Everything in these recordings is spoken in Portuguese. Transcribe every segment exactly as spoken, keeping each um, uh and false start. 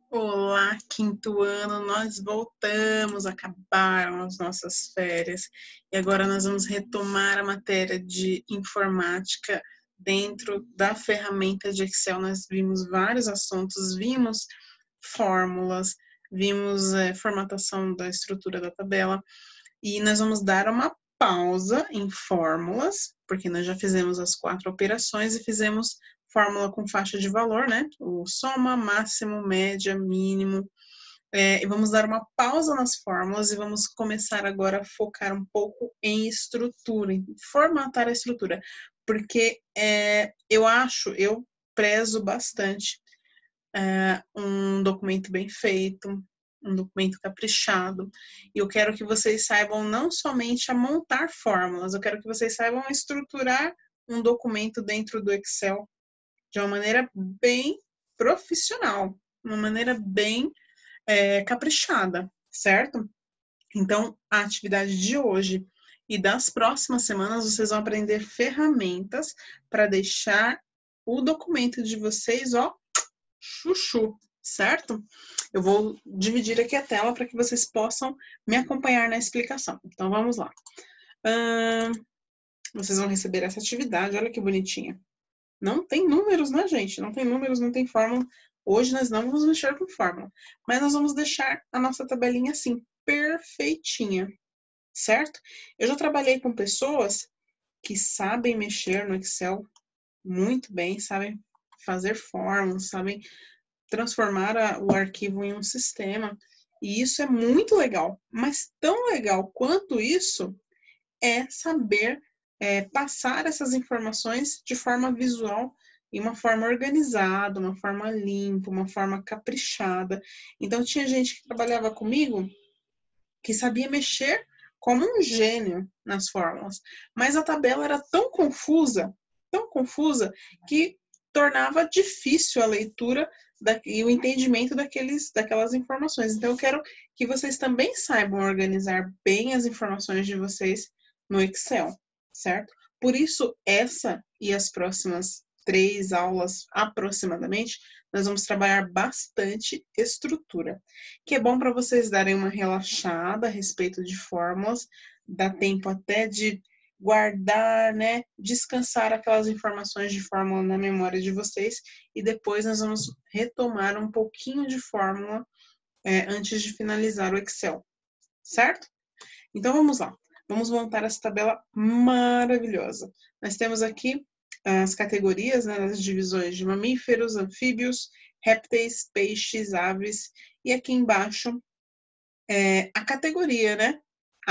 Olá, quinto ano, nós voltamos, acabaram as nossas férias e agora nós vamos retomar a matéria de informática dentro da ferramenta de Excel. Nós vimos vários assuntos, vimos fórmulas, vimos é, formatação da estrutura da tabela e nós vamos dar uma pausa em fórmulas, porque nós já fizemos as quatro operações e fizemos fórmula com faixa de valor, né? O soma, máximo, média, mínimo. É, e vamos dar uma pausa nas fórmulas e vamos começar agora a focar um pouco em estrutura, em formatar a estrutura. Porque é, eu acho, eu prezo bastante é, um documento bem feito, um documento caprichado. E eu quero que vocês saibam não somente a montar fórmulas, eu quero que vocês saibam estruturar um documento dentro do Excel de uma maneira bem profissional, uma maneira bem é, caprichada, certo? Então, a atividade de hoje e das próximas semanas, vocês vão aprender ferramentas para deixar o documento de vocês, ó, chuchu, certo? Eu vou dividir aqui a tela para que vocês possam me acompanhar na explicação. Então, vamos lá. Hum, vocês vão receber essa atividade, olha que bonitinha. Não tem números, né, gente? Não tem números, não tem fórmula. Hoje nós não vamos mexer com fórmula, mas nós vamos deixar a nossa tabelinha assim, perfeitinha, certo? Eu já trabalhei com pessoas que sabem mexer no Excel muito bem, sabem fazer fórmulas, sabem transformar a, o arquivo em um sistema. E isso é muito legal. Mas tão legal quanto isso é saber é, passar essas informações de forma visual e uma forma organizada, uma forma limpa, uma forma caprichada. Então, tinha gente que trabalhava comigo que sabia mexer como um gênio nas fórmulas, mas a tabela era tão confusa, tão confusa, que tornava difícil a leitura da, e o entendimento daqueles, daquelas informações. Então, eu quero que vocês também saibam organizar bem as informações de vocês no Excel, certo? Por isso, essa e as próximas três aulas aproximadamente, nós vamos trabalhar bastante estrutura, que é bom para vocês darem uma relaxada a respeito de fórmulas, dá tempo até de guardar, né, descansar aquelas informações de fórmula na memória de vocês e depois nós vamos retomar um pouquinho de fórmula é, antes de finalizar o Excel, certo? Então vamos lá, vamos montar essa tabela maravilhosa. Nós temos aqui as categorias, né, as divisões de mamíferos, anfíbios, répteis, peixes, aves, e aqui embaixo é, a categoria, né?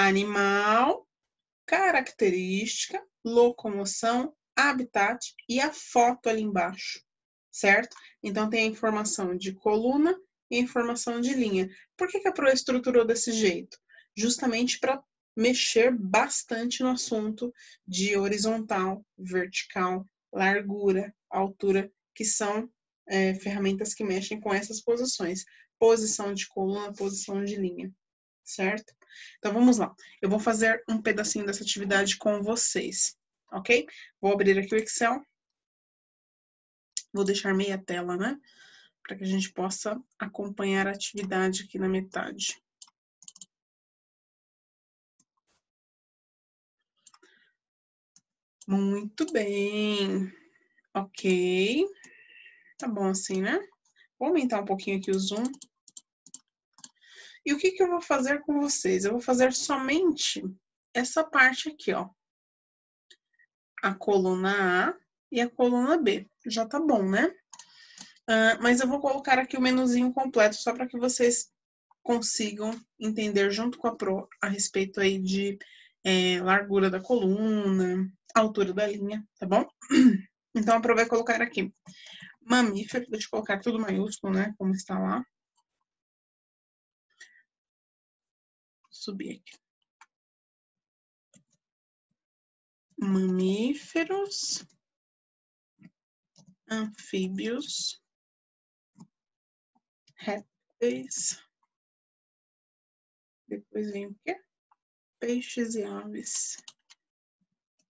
Animal, característica, locomoção, habitat e a foto ali embaixo, certo? Então tem a informação de coluna e a informação de linha. Por que que a Pro estruturou desse jeito? Justamente para mexer bastante no assunto de horizontal, vertical, largura, altura, que são é, ferramentas que mexem com essas posições. Posição de coluna, posição de linha, certo? Então vamos lá. Eu vou fazer um pedacinho dessa atividade com vocês, ok? Vou abrir aqui o Excel. Vou deixar meia tela, né? Para que a gente possa acompanhar a atividade aqui na metade. Muito bem. Ok. Tá bom assim, né? Vou aumentar um pouquinho aqui o zoom. E o que que eu vou fazer com vocês? Eu vou fazer somente essa parte aqui, ó. A coluna A e a coluna B. Já tá bom, né? Uh, mas eu vou colocar aqui o menuzinho completo só para que vocês consigam entender junto com a Pro a respeito aí de é, largura da coluna, altura da linha, tá bom? Então a Pro vai colocar aqui mamífero, deixa eu colocar tudo maiúsculo, né, como está lá. Subir aqui. Mamíferos, anfíbios, répteis, depois vem o quê? Peixes e aves.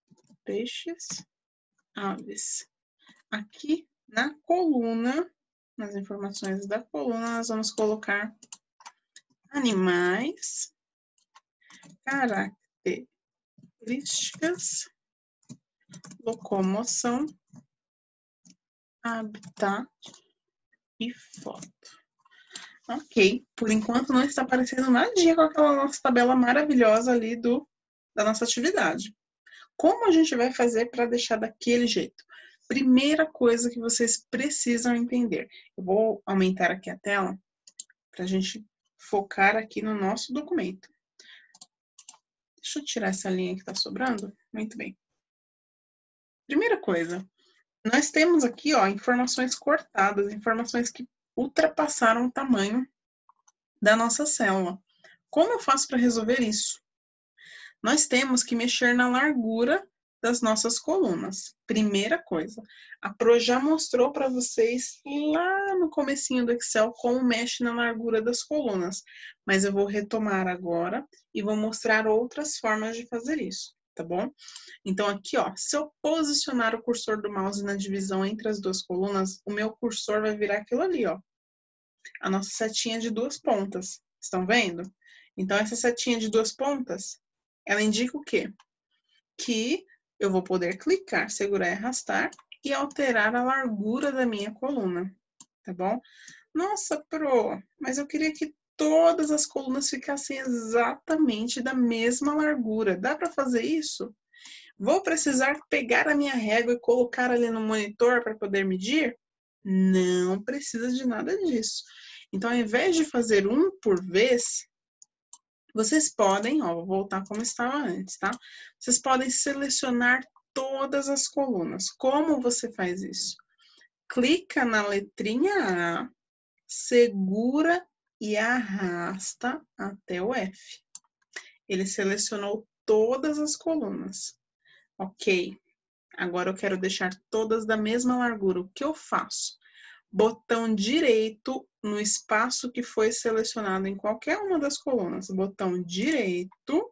Peixes, aves. Aqui na coluna, nas informações da coluna, nós vamos colocar animais, características, locomoção, habitat e foto. Ok, por enquanto não está aparecendo nadinha com aquela nossa tabela maravilhosa ali do, da nossa atividade. Como a gente vai fazer para deixar daquele jeito? Primeira coisa que vocês precisam entender. Eu vou aumentar aqui a tela para a gente focar aqui no nosso documento. Deixa eu tirar essa linha que está sobrando. Muito bem. Primeira coisa, nós temos aqui, ó, informações cortadas, informações que ultrapassaram o tamanho da nossa célula. Como eu faço para resolver isso? Nós temos que mexer na largura das nossas colunas. Primeira coisa, a Pro já mostrou para vocês lá no comecinho do Excel como mexe na largura das colunas, mas eu vou retomar agora e vou mostrar outras formas de fazer isso, tá bom? Então aqui, ó, se eu posicionar o cursor do mouse na divisão entre as duas colunas, o meu cursor vai virar aquilo ali, ó, a nossa setinha de duas pontas. Estão vendo? Então essa setinha de duas pontas, ela indica o quê? Que eu vou poder clicar, segurar e arrastar e alterar a largura da minha coluna, tá bom? Nossa, Pro, mas eu queria que todas as colunas ficassem exatamente da mesma largura. Dá para fazer isso? Vou precisar pegar a minha régua e colocar ali no monitor para poder medir? Não precisa de nada disso. Então, ao invés de fazer um por vez, vocês podem, ó, vou voltar como estava antes, tá? Vocês podem selecionar todas as colunas. Como você faz isso? Clica na letrinha A, segura e arrasta até o F. Ele selecionou todas as colunas. Ok. Agora eu quero deixar todas da mesma largura. O que eu faço? Botão direito no espaço que foi selecionado em qualquer uma das colunas. Botão direito.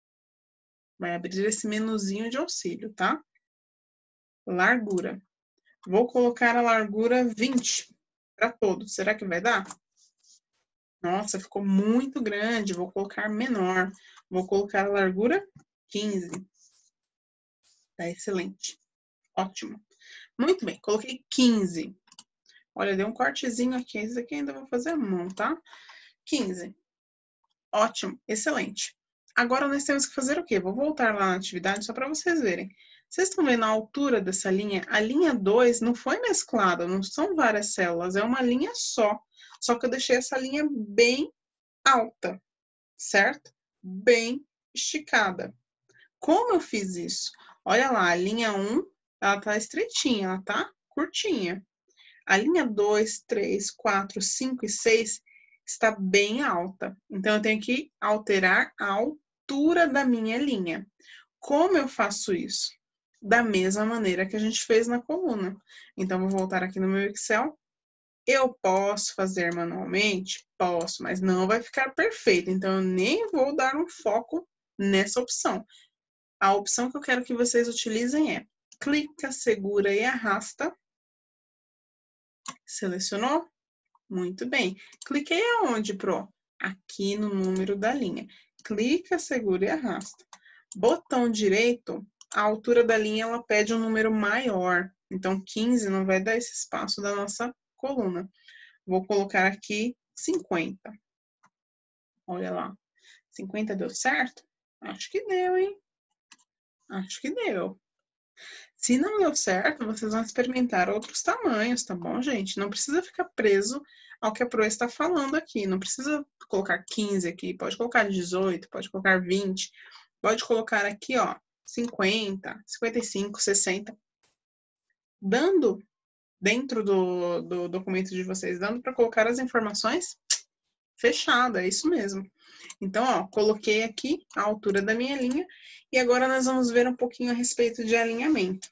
Vai abrir esse menuzinho de auxílio, tá? Largura. Vou colocar a largura vinte para todos. Será que vai dar? Nossa, ficou muito grande. Vou colocar menor. Vou colocar a largura quinze. Tá excelente. Ótimo. Muito bem, coloquei quinze. Olha, deu um cortezinho aqui. Esse aqui ainda vou fazer a mão, tá? quinze. Ótimo, excelente. Agora nós temos que fazer o quê? Vou voltar lá na atividade só para vocês verem. Vocês estão vendo a altura dessa linha? A linha dois não foi mesclada, não são várias células, é uma linha só. Só que eu deixei essa linha bem alta, certo? Bem esticada. Como eu fiz isso? Olha lá, a linha um, ela tá estreitinha, ela tá curtinha. A linha dois, três, quatro, cinco e seis está bem alta. Então, eu tenho que alterar a altura da minha linha. Como eu faço isso? Da mesma maneira que a gente fez na coluna. Então, vou voltar aqui no meu Excel. Eu posso fazer manualmente? Posso, mas não vai ficar perfeito. Então, eu nem vou dar um foco nessa opção. A opção que eu quero que vocês utilizem é clica, segura e arrasta. Selecionou? Muito bem. Cliquei aonde, Pro? Aqui no número da linha. Clica, segura e arrasta. Botão direito, a altura da linha ela pede um número maior. Então, quinze não vai dar esse espaço da nossa coluna. Vou colocar aqui cinquenta. Olha lá. cinquenta deu certo? Acho que deu, hein? Acho que deu. Se não deu certo, vocês vão experimentar outros tamanhos, tá bom, gente? Não precisa ficar preso ao que a Pro está falando aqui. Não precisa colocar quinze aqui, pode colocar dezoito, pode colocar vinte. Pode colocar aqui, ó, cinquenta, cinquenta e cinco, sessenta. Dando, dentro do, do documento de vocês, dando para colocar as informações, fechado, é isso mesmo. Então, ó, coloquei aqui a altura da minha linha e agora nós vamos ver um pouquinho a respeito de alinhamento.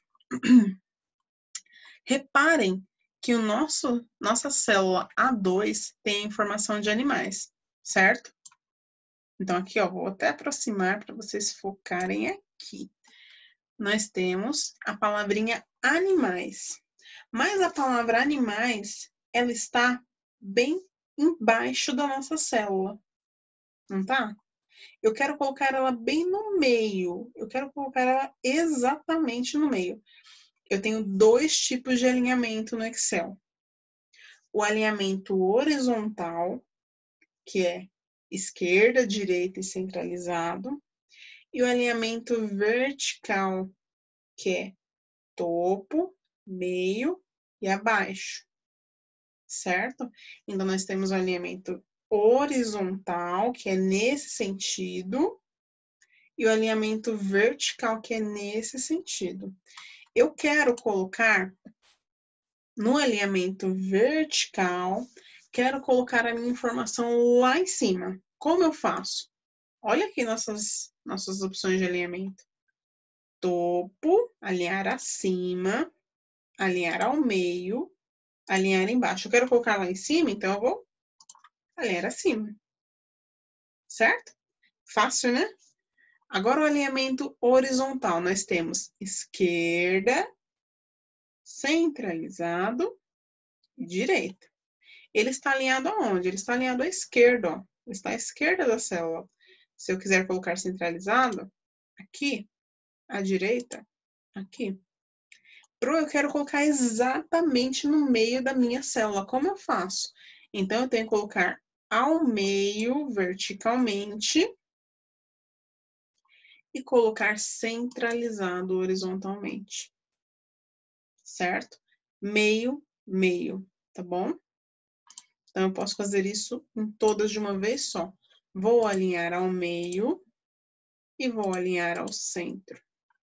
Reparem que o nosso, nossa célula A dois tem a informação de animais, certo? Então, aqui, ó, vou até aproximar para vocês focarem aqui. Nós temos a palavrinha animais. Mas a palavra animais, ela está bem embaixo da nossa célula, não tá? Eu quero colocar ela bem no meio, eu quero colocar ela exatamente no meio. Eu tenho dois tipos de alinhamento no Excel. O alinhamento horizontal, que é esquerda, direita e centralizado, e o alinhamento vertical, que é topo, meio e abaixo, certo? Então, nós temos o alinhamento horizontal, que é nesse sentido, e o alinhamento vertical, que é nesse sentido. Eu quero colocar no alinhamento vertical, quero colocar a minha informação lá em cima. Como eu faço? Olha aqui nossas, nossas opções de alinhamento. Topo, alinhar acima, alinhar ao meio, alinhar embaixo. Eu quero colocar lá em cima, então eu vou alinhar acima. Certo? Fácil, né? Agora o alinhamento horizontal. Nós temos esquerda, centralizado e direita. Ele está alinhado aonde? Ele está alinhado à esquerda, ó. Ele está à esquerda da célula. Se eu quiser colocar centralizado, aqui, à direita, aqui. Pro, eu quero colocar exatamente no meio da minha célula. Como eu faço? Então, eu tenho que colocar ao meio, verticalmente, e colocar centralizado horizontalmente. Certo? Meio, meio, tá bom? Então, eu posso fazer isso em todas de uma vez só. Vou alinhar ao meio e vou alinhar ao centro.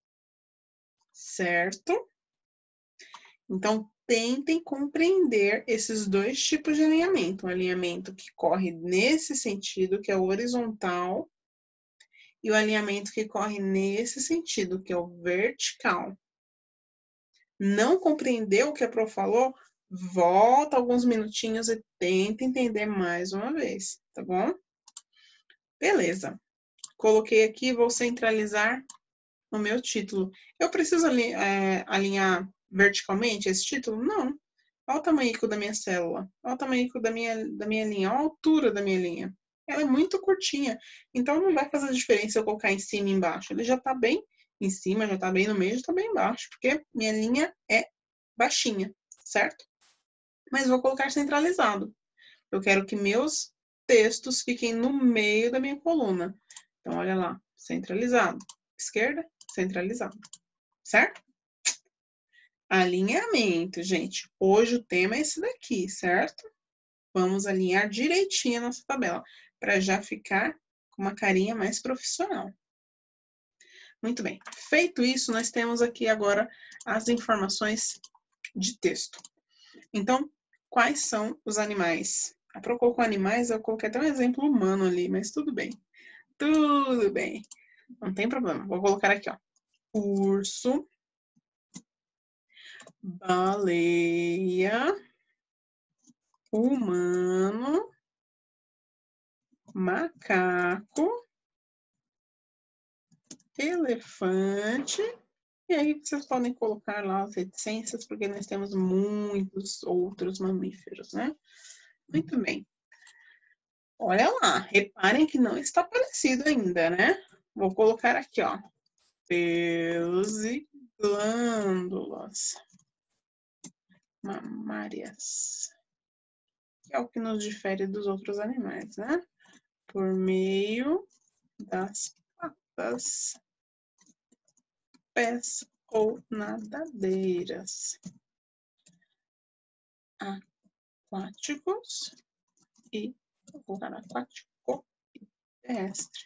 Certo? Então, tentem compreender esses dois tipos de alinhamento. O alinhamento que corre nesse sentido, que é o horizontal, e o alinhamento que corre nesse sentido, que é o vertical. Não compreendeu o que a Pro falou? Volta alguns minutinhos e tenta entender mais uma vez, tá bom? Beleza. Coloquei aqui, vou centralizar o meu título. Eu preciso é, alinhar verticalmente esse título? Não. Olha o tamanho da minha célula. Olha o tamanho da minha, da minha linha. Olha a altura da minha linha. Ela é muito curtinha. Então, não vai fazer diferença eu colocar em cima e embaixo. Ele já está bem em cima, já está bem no meio, já está bem embaixo. Porque minha linha é baixinha, certo? Mas vou colocar centralizado. Eu quero que meus textos fiquem no meio da minha coluna. Então, olha lá. Centralizado. Esquerda, centralizado. Certo? Alinhamento, gente. Hoje o tema é esse daqui, certo? Vamos alinhar direitinho a nossa tabela, para já ficar com uma carinha mais profissional. Muito bem. Feito isso, nós temos aqui agora as informações de texto. Então, quais são os animais? A Pro colocou animais, eu coloquei até um exemplo humano ali, mas tudo bem. Tudo bem. Não tem problema. Vou colocar aqui, ó. Urso, baleia, humano, macaco, elefante. E aí vocês podem colocar lá as reticências, porque nós temos muitos outros mamíferos, né? Muito bem. Olha lá, reparem que não está aparecido ainda, né? Vou colocar aqui, ó. Pelos e glândulas mamárias. Que é o que nos difere dos outros animais, né? Por meio das patas, pés ou nadadeiras. Aquáticos e vou colocar aquático e terrestre.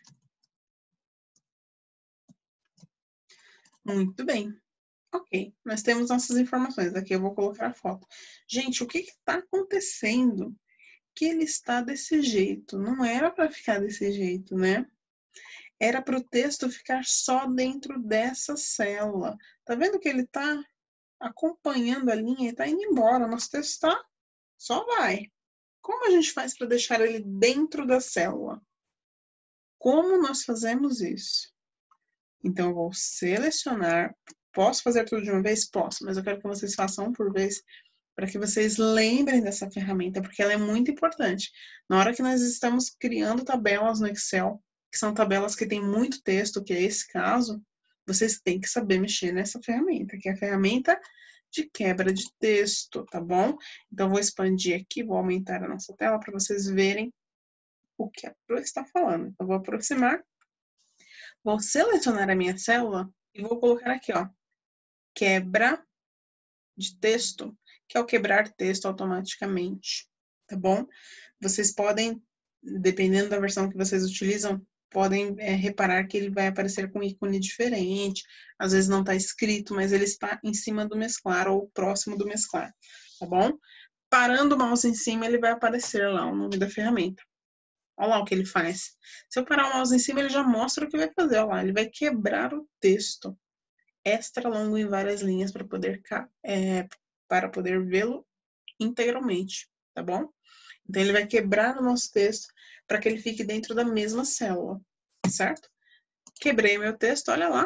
Muito bem. Ok, nós temos nossas informações. Aqui eu vou colocar a foto. Gente, o que está acontecendo? Que ele está desse jeito. Não era para ficar desse jeito, né? Era para o texto ficar só dentro dessa célula. Tá vendo que ele está acompanhando a linha e está indo embora. Nosso texto está só vai. Como a gente faz para deixar ele dentro da célula? Como nós fazemos isso? Então, eu vou selecionar. Posso fazer tudo de uma vez? Posso, mas eu quero que vocês façam um por vez para que vocês lembrem dessa ferramenta, porque ela é muito importante. Na hora que nós estamos criando tabelas no Excel, que são tabelas que têm muito texto, que é esse caso, vocês têm que saber mexer nessa ferramenta, que é a ferramenta de quebra de texto, tá bom? Então, vou expandir aqui, vou aumentar a nossa tela para vocês verem o que a Pro está falando. Então, vou aproximar, vou selecionar a minha célula e vou colocar aqui, ó, quebra de texto, que é o quebrar texto automaticamente, tá bom? Vocês podem, dependendo da versão que vocês utilizam, podem é, reparar que ele vai aparecer com um ícone diferente, às vezes não está escrito, mas ele está em cima do mesclar ou próximo do mesclar, tá bom? Parando o mouse em cima, ele vai aparecer lá o nome da ferramenta. Olha lá o que ele faz. Se eu parar o mouse em cima, ele já mostra o que vai fazer. Olha lá, ele vai quebrar o texto extra longo em várias linhas para poder, é, para poder vê-lo integralmente, tá bom? Então, ele vai quebrar o nosso texto para que ele fique dentro da mesma célula, certo? Quebrei meu texto, olha lá.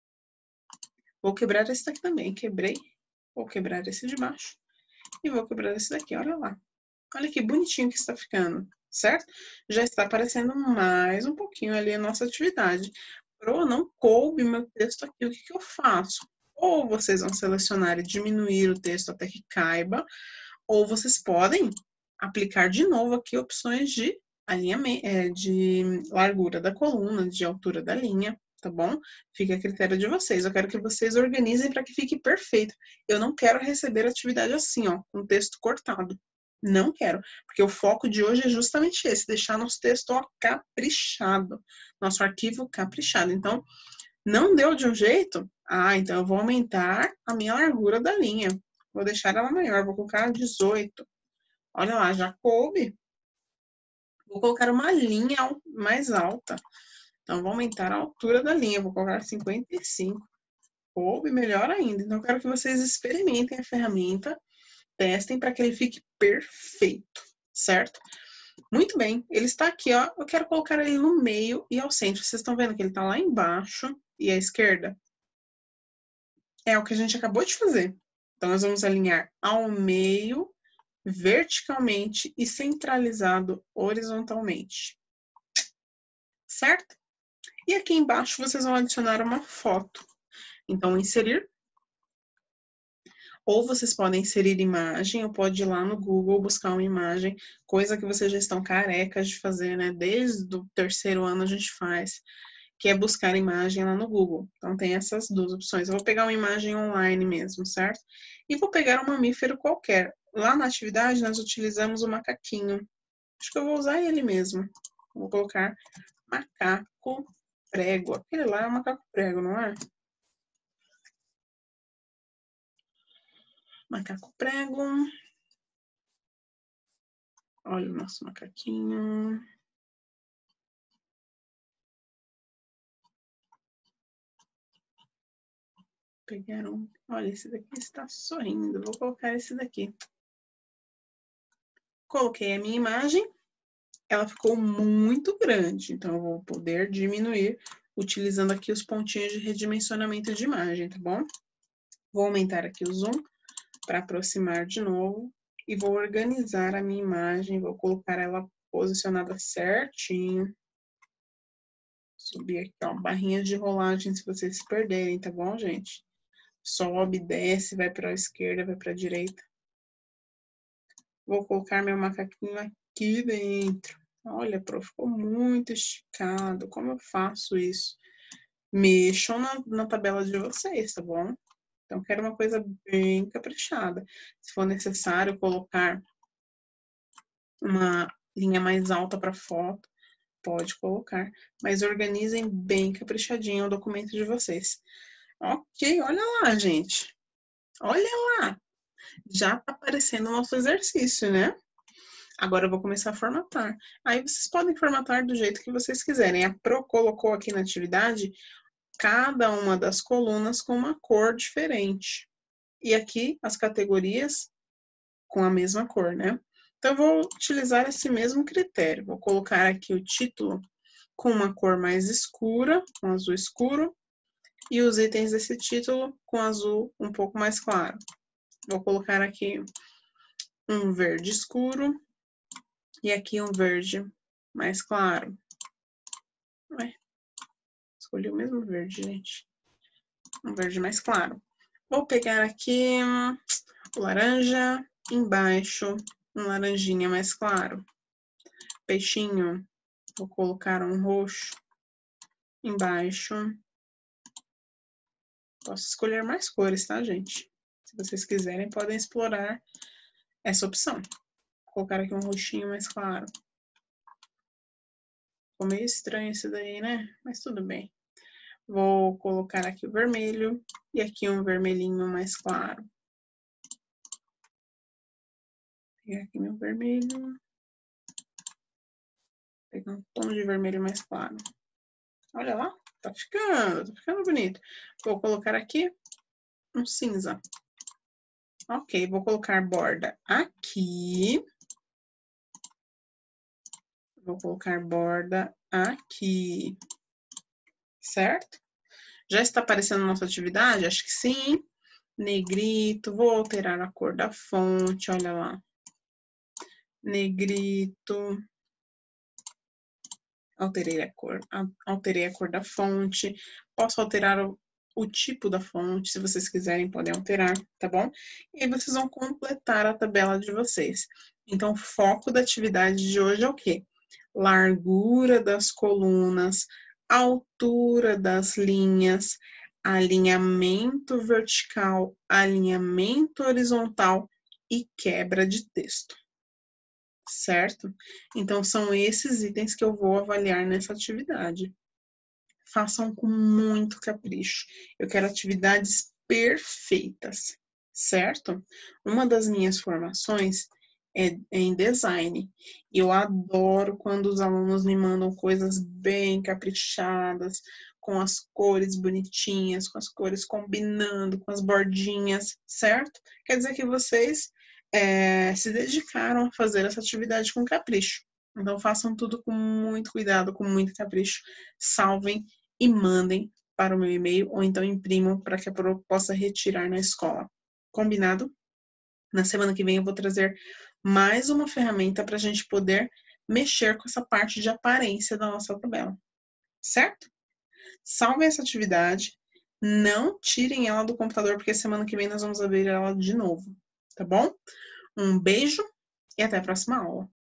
Vou quebrar esse daqui também, quebrei. Vou quebrar esse de baixo e vou quebrar esse daqui, olha lá. Olha que bonitinho que está ficando, certo? Já está aparecendo mais um pouquinho ali a nossa atividade. Pro, não coube meu texto aqui, o que, que eu faço? Ou vocês vão selecionar e diminuir o texto até que caiba, ou vocês podem aplicar de novo aqui opções de alinhamento, é, de largura da coluna, de altura da linha, tá bom? Fica a critério de vocês. Eu quero que vocês organizem para que fique perfeito. Eu não quero receber atividade assim, ó, com texto cortado. Não quero, porque o foco de hoje é justamente esse, deixar nosso texto ó, caprichado, nosso arquivo caprichado. Então, não deu de um jeito? Ah, então eu vou aumentar a minha largura da linha. Vou deixar ela maior, vou colocar dezoito. Olha lá, já coube. Vou colocar uma linha mais alta. Então, vou aumentar a altura da linha, vou colocar cinquenta e cinco. Coube, melhor ainda. Então, eu quero que vocês experimentem a ferramenta, testem para que ele fique perfeito, certo? Muito bem, ele está aqui, ó. Eu quero colocar ele no meio e ao centro. Vocês estão vendo que ele está lá embaixo e à esquerda? É o que a gente acabou de fazer. Então, nós vamos alinhar ao meio, verticalmente e centralizado horizontalmente. Certo? E aqui embaixo vocês vão adicionar uma foto. Então, inserir. Ou vocês podem inserir imagem, ou pode ir lá no Google buscar uma imagem, coisa que vocês já estão carecas de fazer, né? Desde o terceiro ano a gente faz, que é buscar imagem lá no Google. Então, tem essas duas opções. Eu vou pegar uma imagem online mesmo, certo? E vou pegar um mamífero qualquer. Lá na atividade, nós utilizamos o macaquinho. Acho que eu vou usar ele mesmo. Vou colocar macaco prego. Aquele lá é um macaco prego, não é? Macaco prego. Olha o nosso macaquinho. Pegaram. Olha, esse daqui está sorrindo. Vou colocar esse daqui. Coloquei a minha imagem. Ela ficou muito grande, então eu vou poder diminuir utilizando aqui os pontinhos de redimensionamento de imagem, tá bom? Vou aumentar aqui o zoom para aproximar de novo e vou organizar a minha imagem, vou colocar ela posicionada certinho. Subir aqui, ó, barrinhas de rolagem se vocês se perderem, tá bom, gente? Sobe, desce, vai para a esquerda, vai para a direita. Vou colocar meu macaquinho aqui dentro. Olha, prof, ficou muito esticado. Como eu faço isso? Mexam na, na tabela de vocês, tá bom? Então, quero uma coisa bem caprichada. Se for necessário colocar uma linha mais alta para foto, pode colocar. Mas organizem bem caprichadinho o documento de vocês. Ok, olha lá, gente. Olha lá. Já tá aparecendo o nosso exercício, né? Agora eu vou começar a formatar. Aí vocês podem formatar do jeito que vocês quiserem. A Pro colocou aqui na atividade cada uma das colunas com uma cor diferente. E aqui as categorias com a mesma cor, né? Então eu vou utilizar esse mesmo critério. Vou colocar aqui o título com uma cor mais escura, com azul escuro, e os itens desse título com azul um pouco mais claro. Vou colocar aqui um verde escuro e aqui um verde mais claro. Ué, escolhi o mesmo verde, gente. Um verde mais claro. Vou pegar aqui o laranja, embaixo um laranjinha mais claro. Peixinho, vou colocar um roxo embaixo. Posso escolher mais cores, tá, gente? Se vocês quiserem, podem explorar essa opção. Vou colocar aqui um roxinho mais claro. Ficou meio estranho esse daí, né? Mas tudo bem. Vou colocar aqui o vermelho e aqui um vermelhinho mais claro. Vou pegar aqui meu vermelho. Vou pegar um tom de vermelho mais claro. Olha lá, tá ficando, tá ficando bonito. Vou colocar aqui um cinza. Ok, vou colocar borda aqui. Vou colocar borda aqui. Certo? Já está aparecendo a nossa atividade? Acho que sim. Negrito, vou alterar a cor da fonte, olha lá. Negrito. Alterei a cor, alterei a cor da fonte. Posso alterar o, o tipo da fonte, se vocês quiserem, podem alterar, tá bom? E aí vocês vão completar a tabela de vocês. Então, o foco da atividade de hoje é o quê? Largura das colunas, altura das linhas, alinhamento vertical, alinhamento horizontal e quebra de texto. Certo? Então, são esses itens que eu vou avaliar nessa atividade. Façam com muito capricho. Eu quero atividades perfeitas, certo? Uma das minhas formações é, é em design. E eu adoro quando os alunos me mandam coisas bem caprichadas, com as cores bonitinhas, com as cores combinando, com as bordinhas, certo? Quer dizer que vocês é, se dedicaram a fazer essa atividade com capricho. Então, façam tudo com muito cuidado, com muito capricho. Salvem e mandem para o meu e-mail, ou então imprimam para que eu possa retirar na escola. Combinado? Na semana que vem eu vou trazer mais uma ferramenta para a gente poder mexer com essa parte de aparência da nossa tabela. Certo? Salvem essa atividade. Não tirem ela do computador, porque semana que vem nós vamos abrir ela de novo. Tá bom? Um beijo e até a próxima aula.